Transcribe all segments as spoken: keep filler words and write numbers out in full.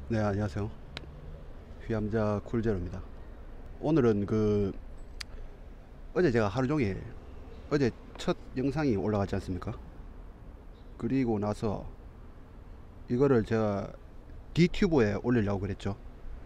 네, 안녕하세요. 휘암자 쿨제로입니다. 오늘은 그 어제 제가 하루 종일 어제 첫 영상이 올라갔지 않습니까? 그리고 나서 이거를 제가 디튜브에 올리려고 그랬죠.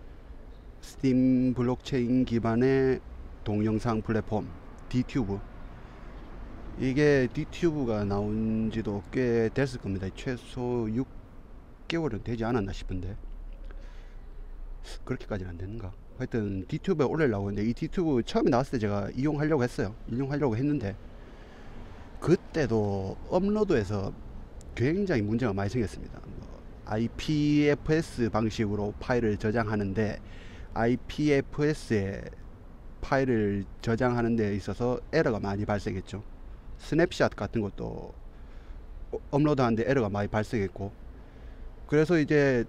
스팀 블록체인 기반의 동영상 플랫폼 디튜브. 이게 디튜브가 나온 지도 꽤 됐을 겁니다. 최소 육 개월은 되지 않았나 싶은데 그렇게까지는 안 되는가. 하여튼 디튜브에 올리려고 했는데 이 디튜브 처음에 나왔을 때 제가 이용하려고 했어요. 이용하려고 했는데 그때도 업로드에서 굉장히 문제가 많이 생겼습니다. 뭐 아이피에프에스 방식으로 파일을 저장하는데 아이피에프에스에 파일을 저장하는 데 있어서 에러가 많이 발생했죠. 스냅샷 같은 것도 업로드하는데 에러가 많이 발생했고, 그래서 이제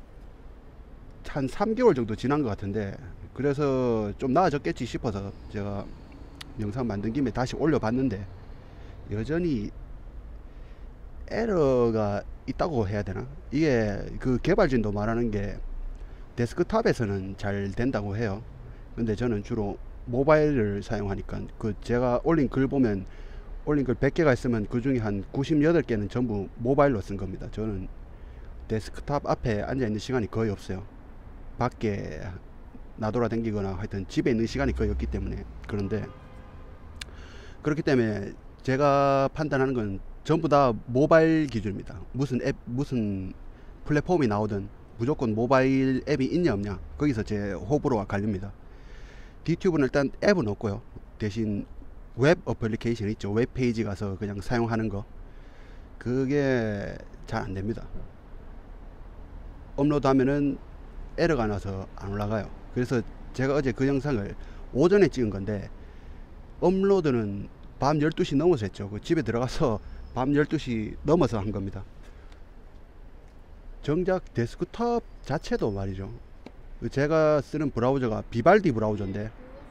한 삼 개월 정도 지난 것 같은데, 그래서 좀 나아졌겠지 싶어서 제가 영상 만든 김에 다시 올려봤는데 여전히 에러가 있다고 해야 되나? 이게 그 개발진도 말하는 게 데스크탑에서는 잘 된다고 해요. 근데 저는 주로 모바일을 사용하니까 그 제가 올린 글 보면 올린 글 백 개가 있으면 그 중에 한 구십팔 개는 전부 모바일로 쓴 겁니다. 저는 데스크탑 앞에 앉아있는 시간이 거의 없어요. 밖에 나돌아다니거나 하여튼 집에 있는 시간이 거의 없기 때문에. 그런데 그렇기 때문에 제가 판단하는 건 전부 다 모바일 기준입니다. 무슨 앱, 무슨 플랫폼이 나오든 무조건 모바일 앱이 있냐 없냐, 거기서 제 호불호가 갈립니다. 디튜브는 일단 앱은 없고요. 대신 웹 어플리케이션 있죠. 웹 페이지 가서 그냥 사용하는 거, 그게 잘 안 됩니다. 업로드 하면은 에러가 나서 안 올라가요. 그래서 제가 어제 그 영상을 오전에 찍은 건데 업로드는 밤 열두 시 넘어서 했죠. 그 집에 들어가서 밤 열두 시 넘어서 한 겁니다. 정작 데스크톱 자체도 말이죠, 제가 쓰는 브라우저가 비발디 브라우저인데,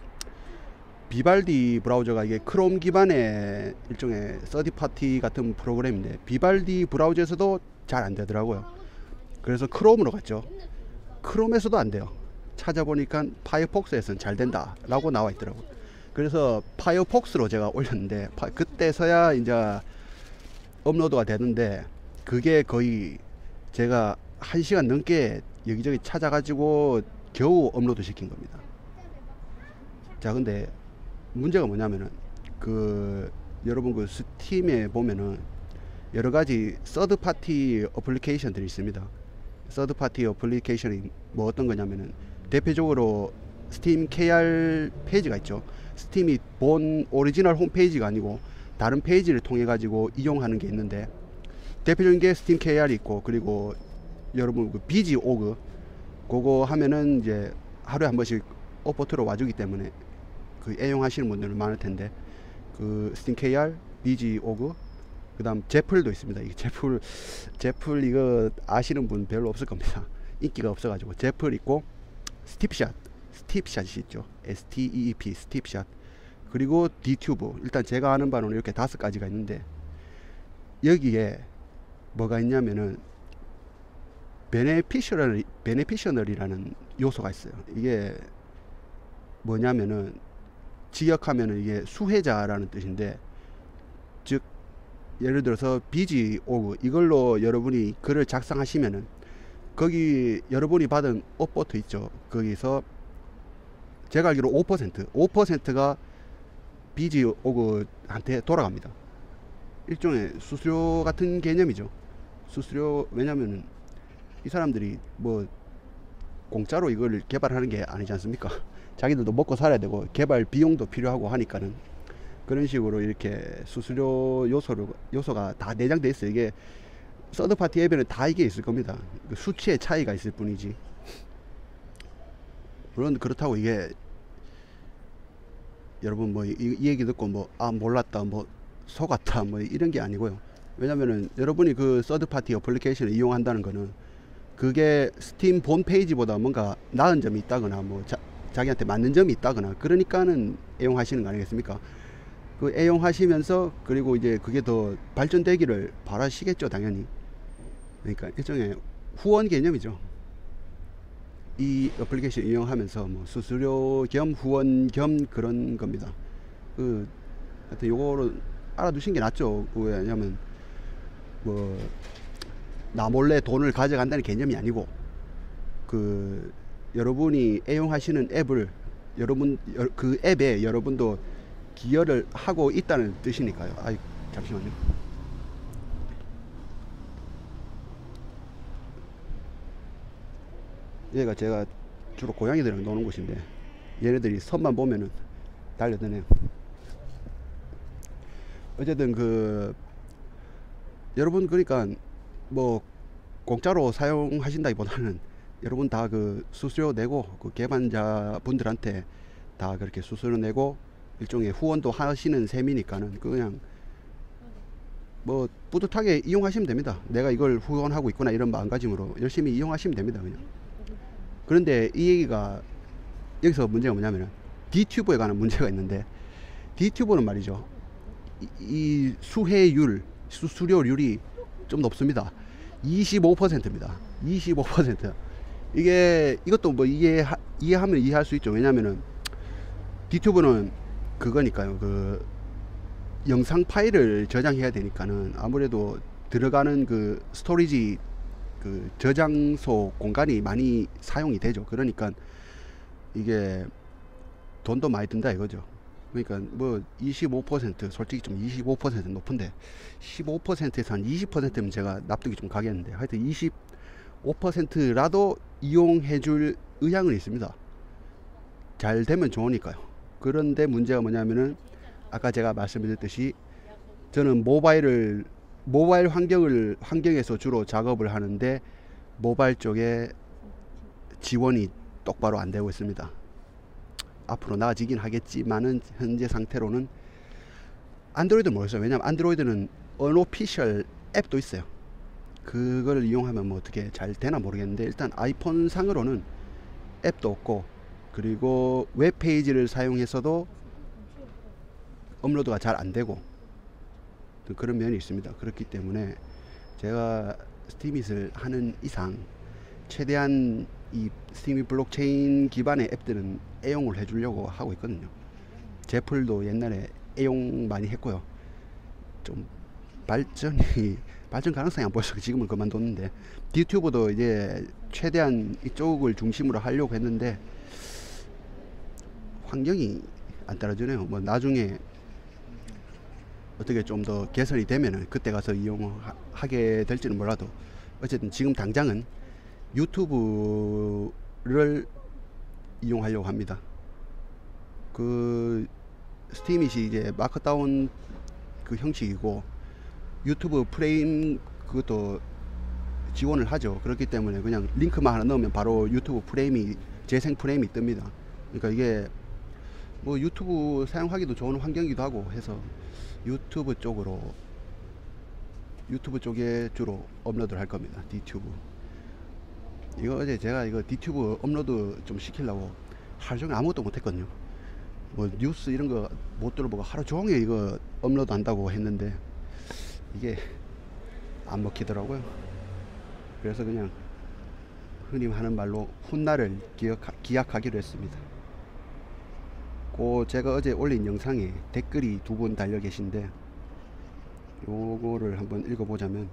비발디 브라우저가 이게 크롬 기반의 일종의 서드파티 같은 프로그램인데 비발디 브라우저에서도 잘 안 되더라고요. 그래서 크롬으로 갔죠. 크롬에서도 안 돼요. 찾아보니까 파이어폭스에서는 잘 된다 라고 나와 있더라고요. 그래서 파이어폭스로 제가 올렸는데 그때서야 이제 업로드가 되는데, 그게 거의 제가 한 시간 넘게 여기저기 찾아가지고 겨우 업로드 시킨 겁니다. 자, 근데 문제가 뭐냐면은 그 여러분 그 스팀에 보면은 여러 가지 서드 파티 어플리케이션들이 있습니다. 서드 파티 어플리케이션이 뭐 어떤 거냐면은 대표적으로 스팀 케이알 페이지가 있죠. 스팀이 본 오리지널 홈페이지가 아니고 다른 페이지를 통해 가지고 이용하는 게 있는데, 대표적인 게 스팀 케이알이 있고, 그리고 여러분 그 비지 오그, 그거 하면은 이제 하루에 한 번씩 오퍼트로 와주기 때문에 그 애용하시는 분들은 많을 텐데, 그 스팀 케이알, 비지 오그, 그 다음 제플도 있습니다. 이 제플, 제플 이거 아시는 분 별로 없을 겁니다. 인기가 없어가지고. 제플 있고, 스팁샷, 스팁샷이 있죠. 에스티이이피, 스팁샷. 그리고 디튜브. 일단 제가 아는 바로는 이렇게 다섯 가지가 있는데, 여기에 뭐가 있냐면은 베네피셔널, 베네피셔널이라는 요소가 있어요. 이게 뭐냐면은 직역하면은 이게 수혜자라는 뜻인데, 즉 예를 들어서 비지 오브 이걸로 여러분이 글을 작성하시면은 거기 여러분이 받은 업보트 있죠. 거기서 제가 알기로 오 퍼센트 오 퍼센트가 비지 오브한테 돌아갑니다. 일종의 수수료 같은 개념이죠. 수수료. 왜냐면은 이 사람들이 뭐 공짜로 이걸 개발하는 게 아니지 않습니까? 자기들도 먹고 살아야 되고 개발 비용도 필요하고 하니까는 그런 식으로 이렇게 수수료 요소를, 요소가 다 내장돼 있어요. 이게 서드파티 앱에는 다 이게 있을 겁니다. 수치의 차이가 있을 뿐이지. 물론 그렇다고 이게 여러분 뭐 이, 이 얘기 듣고 뭐 아 몰랐다 뭐 속았다 뭐 이런 게 아니고요. 왜냐면은 여러분이 그 서드파티 어플리케이션을 이용한다는 거는 그게 스팀 본 페이지보다 뭔가 나은 점이 있다거나 뭐 자, 자기한테 맞는 점이 있다거나 그러니까는 애용하시는 거 아니겠습니까? 그 애용하시면서 그리고 이제 그게 더 발전되기를 바라시겠죠, 당연히. 그러니까 일종의 후원 개념이죠. 이 어플리케이션 이용하면서 뭐 수수료 겸 후원 겸 그런 겁니다. 그 하여튼 요거를 알아두신 게 낫죠. 왜냐면 뭐 나 몰래 돈을 가져간다는 개념이 아니고, 그 여러분이 애용하시는 앱을 여러분 그 앱에 여러분도 기여를 하고 있다는 뜻이니까요. 아이 잠시만요. 얘가 제가 주로 고양이들이랑 노는 곳인데 얘네들이 선만 보면은 달려드네요. 어쨌든 그 여러분 그러니까 뭐 공짜로 사용하신다기보다는 여러분 다 그 수수료 내고 그 개발자 분들한테 다 그렇게 수수료 내고 일종의 후원도 하시는 셈이니까는 그냥 뭐 뿌듯하게 이용하시면 됩니다. 내가 이걸 후원하고 있구나 이런 마음가짐으로 열심히 이용하시면 됩니다. 그냥. 그런데 이 얘기가 여기서 문제가 뭐냐면은 디튜브에 관한 문제가 있는데, 디튜브는 말이죠, 이, 이 수혜율 수수료율이 좀 높습니다. 이십오 퍼센트입니다. 이십오 퍼센트. 이게 이것도 뭐 이해 이해하면 이해할 수 있죠. 왜냐면은 디튜브는 그거니까요. 그 영상 파일을 저장해야 되니까는 아무래도 들어가는 그 스토리지 그 저장소 공간이 많이 사용이 되죠. 그러니까 이게 돈도 많이 든다 이거죠. 그러니까 뭐 이십오 퍼센트 솔직히 좀 이십오 퍼센트 높은데 십오 퍼센트에서 한 이십 퍼센트면 제가 납득이 좀 가겠는데, 하여튼 이십오 퍼센트라도 이용해 줄 의향은 있습니다. 잘 되면 좋으니까요. 그런데 문제가 뭐냐면은 아까 제가 말씀드렸듯이 저는 모바일을 모바일 환경을 환경에서 주로 작업을 하는데 모바일 쪽에 지원이 똑바로 안 되고 있습니다. 앞으로 나아지긴 하겠지만은 현재 상태로는 안드로이드는 모르겠어요. 왜냐면 안드로이드는 언오피셜 앱도 있어요. 그걸 이용하면 뭐 어떻게 잘 되나 모르겠는데, 일단 아이폰 상으로는 앱도 없고, 그리고 웹페이지를 사용해서도 업로드가 잘 안 되고 그런 면이 있습니다. 그렇기 때문에 제가 스팀잇을 하는 이상 최대한 이 스팀잇 블록체인 기반의 앱들은 애용을 해주려고 하고 있거든요. 제플도 옛날에 애용 많이 했고요. 좀 발전이 발전 가능성이 안 보여서 지금은 그만뒀는데, 디튜브도 이제 최대한 이쪽을 중심으로 하려고 했는데 환경이 안 따라주네요. 뭐 나중에 어떻게 좀 더 개선이 되면은 그때 가서 이용하게 될지는 몰라도 어쨌든 지금 당장은 유튜브를 이용하려고 합니다. 그 스팀잇이 이제 마크다운 그 형식이고 유튜브 프레임 그것도 지원을 하죠. 그렇기 때문에 그냥 링크만 하나 넣으면 바로 유튜브 프레임이 재생 프레임이 뜹니다. 그러니까 이게 뭐 유튜브 사용하기도 좋은 환경이기도 하고 해서 유튜브 쪽으로 유튜브 쪽에 주로 업로드를 할 겁니다. 디튜브. 이거 어제 제가 이거 디튜브 업로드 좀 시키려고 하루 종일 아무것도 못했거든요. 뭐 뉴스 이런 거 못 들어보고 하루 종일 이거 업로드 한다고 했는데 이게 안 먹히더라고요. 그래서 그냥 흔히 하는 말로 훗날을 기억, 기약하기로 했습니다. 그 제가 어제 올린 영상에 댓글이 두 분 달려 계신데 요거를 한번 읽어보자면,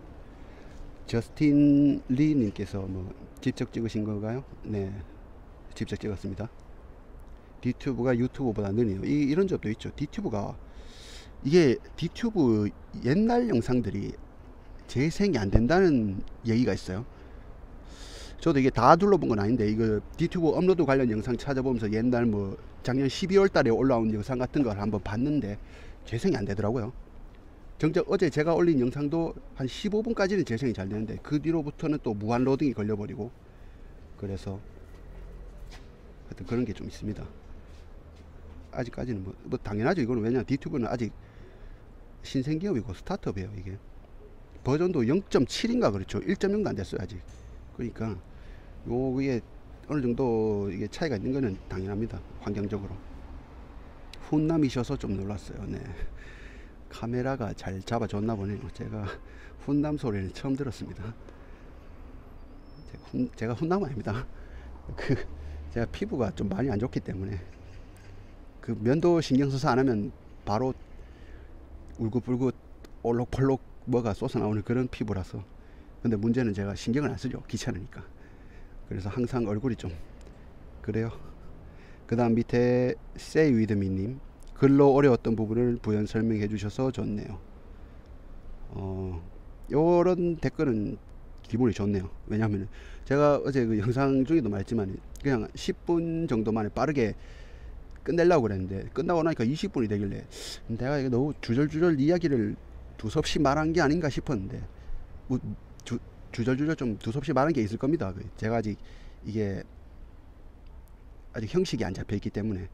저스틴 리 님께서 뭐 직접 찍으신 건가요? 네, 직접 찍었습니다. 디튜브가 유튜브보다 느리네요. 이, 이런 점도 있죠. 디튜브가 이게 디튜브 옛날 영상들이 재생이 안 된다는 얘기가 있어요. 저도 이게 다 둘러본 건 아닌데 이거 디튜브 업로드 관련 영상 찾아보면서 옛날 뭐 작년 십이월 달에 올라온 영상 같은 걸 한번 봤는데 재생이 안 되더라고요. 정작 어제 제가 올린 영상도 한 십오 분까지는 재생이 잘 되는데 그 뒤로부터는 또 무한 로딩이 걸려버리고, 그래서 하여튼 그런 게 좀 있습니다. 아직까지는 뭐, 뭐 당연하죠. 이거는 왜냐 디튜브는 아직 신생기업이고 스타트업이에요. 이게 버전도 영 점 칠인가 그렇죠. 일 점 영도 안 됐어요 아직. 그러니까 요게 어느 정도 이게 차이가 있는 거는 당연합니다. 환경적으로. 훈남이셔서 좀 놀랐어요. 네. 카메라가 잘 잡아줬나 보네요. 제가 훈남 소리는 처음 들었습니다. 제가, 훈, 제가 훈남은 아닙니다. 그 제가 피부가 좀 많이 안 좋기 때문에 그 면도 신경 써서 안 하면 바로 울긋불긋 올록폴록 뭐가 쏟아 나오는 그런 피부라서. 근데 문제는 제가 신경을 안 쓰죠. 귀찮으니까. 그래서 항상 얼굴이 좀 그래요. 그 다음 밑에 Say With Me 님, 글로 어려웠던 부분을 부연 설명해 주셔서 좋네요. 어, 요런 댓글은 기분이 좋네요. 왜냐하면 제가 어제 그 영상 중에도 말했지만 그냥 십 분 정도 만에 빠르게 끝내려고 그랬는데 끝나고 나니까 이십 분이 되길래 내가 이거 너무 주절주절 이야기를 두섭시 말한 게 아닌가 싶었는데 뭐 주, 주절주절 좀 두섭시 말한 게 있을 겁니다. 제가 아직 이게 아직 형식이 안 잡혀 있기 때문에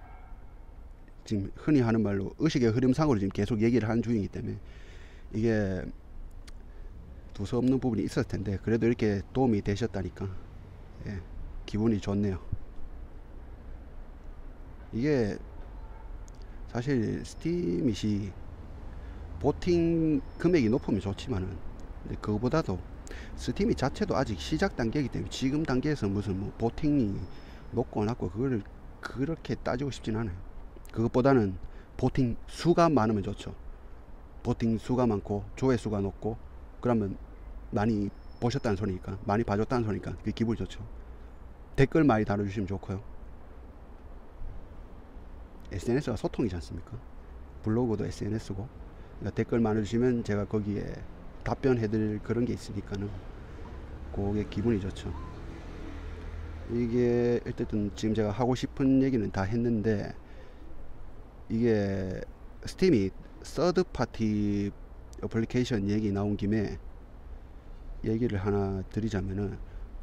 지금 흔히 하는 말로 의식의 흐름상으로 지금 계속 얘기를 하는 중이기 때문에 이게 두서없는 부분이 있었을 텐데 그래도 이렇게 도움이 되셨다니까 예, 기분이 좋네요. 이게 사실 스팀잇이 보팅 금액이 높으면 좋지만은 근데 그거보다도 스팀잇 자체도 아직 시작 단계이기 때문에 지금 단계에서 무슨 뭐 보팅이 높고 낮고 그거를 그렇게 따지고 싶진 않아요. 그것보다는 보팅 수가 많으면 좋죠. 보팅 수가 많고 조회수가 높고 그러면 많이 보셨다는 소리니까, 많이 봐줬다는 소리니까 그게 기분이 좋죠. 댓글 많이 달아주시면 좋고요. 에스엔에스가 소통이지 않습니까? 블로그도 에스엔에스고 그러니까 댓글 많이 주시면 제가 거기에 답변해드릴 그런 게 있으니까는 그게 기분이 좋죠. 이게 어쨌든 지금 제가 하고 싶은 얘기는 다 했는데 이게 스팀이 서드 파티 어플리케이션 얘기 나온 김에 얘기를 하나 드리자면은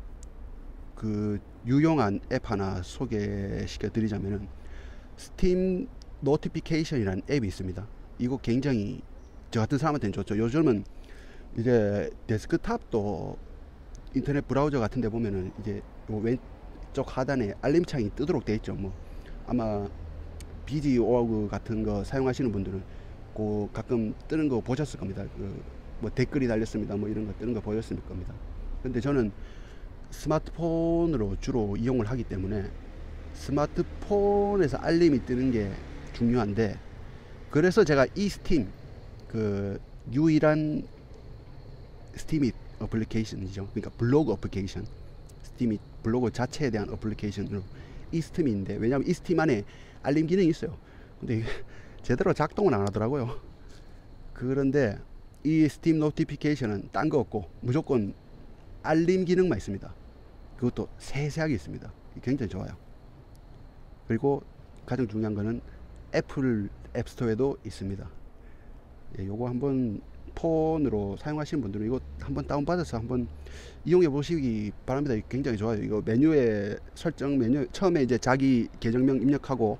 그 유용한 앱 하나 소개시켜 드리자면은 스팀 노티피케이션이라는 앱이 있습니다. 이거 굉장히 저 같은 사람한테는 좋죠. 요즘은 이제 데스크탑도 인터넷 브라우저 같은 데 보면은 이제 요 왼쪽 하단에 알림창이 뜨도록 돼 있죠. 뭐 아마 비지 오그 같은 거 사용하시는 분들은 그 가끔 뜨는 거 보셨을 겁니다. 그 뭐 댓글이 달렸습니다. 뭐 이런 거 뜨는 거 보셨을 겁니다. 근데 저는 스마트폰으로 주로 이용을 하기 때문에 스마트폰에서 알림이 뜨는 게 중요한데 그래서 제가 이 스팀 그 유일한 스팀잇 어플리케이션이죠. 그러니까 블로그 어플리케이션 스팀잇 블로그 자체에 대한 어플리케이션으로 이 스팀인데 왜냐하면 이 스팀 안에 알림 기능이 있어요. 근데 제대로 작동은 안 하더라고요. 그런데 이 스팀 노티피케이션은 딴 거 없고 무조건 알림 기능만 있습니다. 그것도 세세하게 있습니다. 굉장히 좋아요. 그리고 가장 중요한 거는 애플 앱스토어에도 있습니다. 예, 요거 한번 폰으로 사용하시는 분들은 이거 한번 다운받아서 한번 이용해 보시기 바랍니다. 굉장히 좋아요. 이거 메뉴에 설정 메뉴 처음에 이제 자기 계정명 입력하고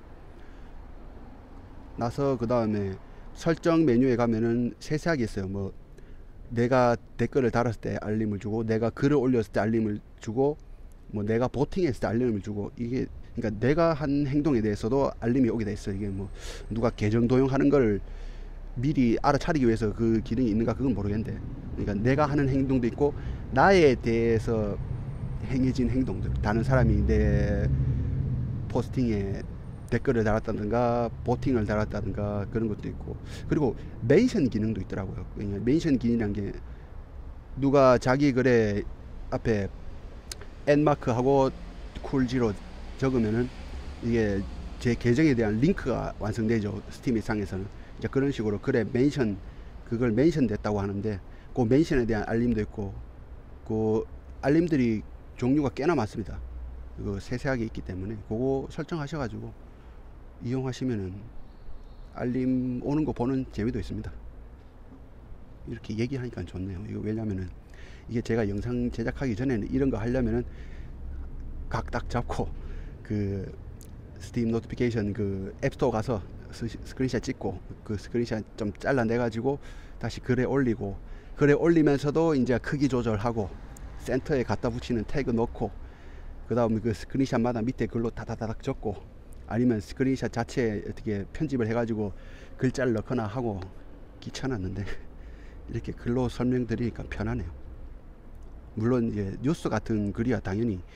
나서 그 다음에 설정 메뉴에 가면은 세세하게 있어요. 뭐 내가 댓글을 달았을 때 알림을 주고 내가 글을 올렸을 때 알림을 주고 뭐 내가 보팅했을 때 알림을 주고 이게 그러니까 내가 한 행동에 대해서도 알림이 오게 돼 있어요. 이게 뭐 누가 계정 도용하는 걸 미리 알아차리기 위해서 그 기능이 있는가 그건 모르겠는데 그러니까 내가 하는 행동도 있고 나에 대해서 행해진 행동들 다른 사람이 내 포스팅에 댓글을 달았다든가 보팅을 달았다든가 그런 것도 있고 그리고 멘션 기능도 있더라고요. 멘션 기능이란 게 누가 자기 글에 앞에 엔마크하고 쿨지로 적으면은 이게 제 계정에 대한 링크가 완성되죠. 스팀 상에서는 이제 그런 식으로 글에 멘션 그걸 멘션 됐다고 하는데 그 멘션에 대한 알림도 있고 그 알림들이 종류가 꽤나 많습니다. 그거 세세하게 있기 때문에 그거 설정하셔가지고 이용하시면은 알림 오는 거 보는 재미도 있습니다. 이렇게 얘기하니까 좋네요. 이거 왜냐면은 이게 제가 영상 제작하기 전에는 이런 거 하려면은 각 딱 잡고 그 스팀 노티피케이션 그 앱스토어 가서 스크린샷 찍고 그 스크린샷 좀 잘라내 가지고 다시 글에 올리고 글에 올리면서도 이제 크기 조절하고 센터에 갖다 붙이는 태그 넣고 그 다음에 그 스크린샷마다 밑에 글로 다다다닥 적고 아니면 스크린샷 자체에 어떻게 편집을 해가지고 글자를 넣거나 하고 귀찮았는데 이렇게 글로 설명드리니까 편하네요. 물론 이제 뉴스 같은 글이야 당연히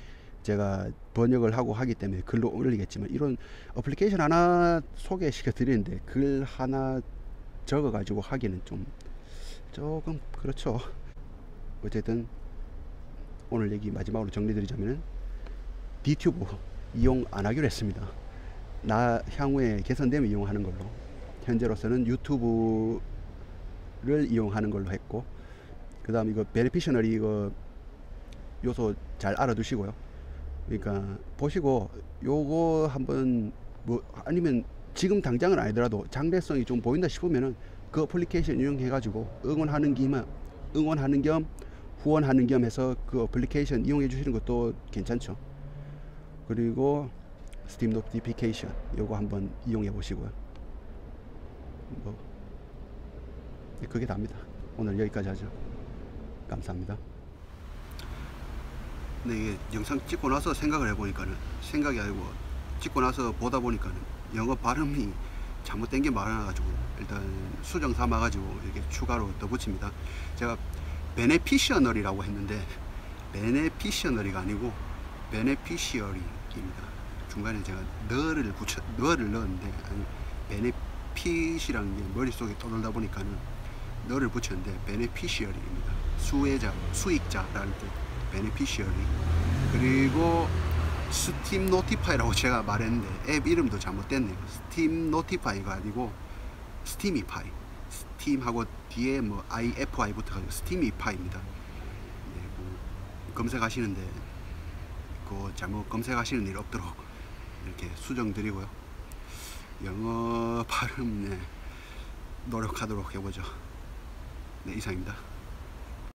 제가 번역을 하고 하기 때문에 글로 올리겠지만, 이런 어플리케이션 하나 소개시켜 드리는데 글 하나 적어 가지고 하기는 좀 조금 그렇죠. 어쨌든 오늘 얘기 마지막으로 정리드리자면은 디튜브 이용 안 하기로 했습니다. 나 향후에 개선되면 이용하는 걸로, 현재로서는 유튜브를 이용하는 걸로 했고, 그 다음 이거 베네피셔널이 이거 요소 잘 알아두시고요. 그러니까 보시고 요거 한번, 뭐 아니면 지금 당장은 아니더라도 장래성이 좀 보인다 싶으면은 그 어플리케이션 이용해 가지고 응원하는 겸 응원하는 겸 후원하는 겸 해서 그 어플리케이션 이용해 주시는 것도 괜찮죠. 그리고 스팀 노티피케이션 요거 한번 이용해 보시고요. 뭐 그게 답니다. 오늘 여기까지 하죠. 감사합니다. 근데 이게 영상 찍고 나서 생각을 해보니까는, 생각이 아니고 찍고 나서 보다 보니까는 영어 발음이 잘못된 게 많아가지고 일단 수정 삼아가지고 이렇게 추가로 더 붙입니다. 제가 베네피셔널이라고 했는데 베네피셔널이가 아니고 베네피시어리입니다. 중간에 제가 너를 붙여 너를 넣었는데, 아니 베네핏이라는 게 머릿속에 떠돌다 보니까는 너를 붙였는데 베네피시어리입니다. 수혜자, 수익자라는 뜻. 베네피시어리. 그리고 스팀 노티파이라고 제가 말했는데 앱 이름도 잘못됐네요. 스팀 노티파이가 아니고 스티미파이. 스팀하고 뒤에 뭐 아이에프아이 붙어가지고 스티미파이입니다. 네, 뭐 검색하시는데 그 잘못 검색하시는 일 없도록 이렇게 수정드리고요. 영어 발음 네, 노력하도록 해보죠. 네, 이상입니다.